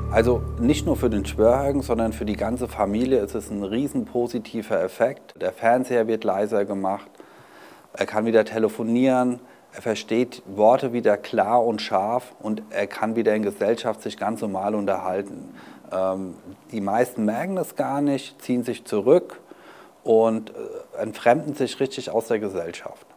Also nicht nur für den Schwörhögen, sondern für die ganze Familie ist es ein riesen positiver Effekt. Der Fernseher wird leiser gemacht, er kann wieder telefonieren, er versteht Worte wieder klar und scharf und er kann wieder in Gesellschaft sich ganz normal unterhalten. Die meisten merken das gar nicht, ziehen sich zurück und entfremden sich richtig aus der Gesellschaft.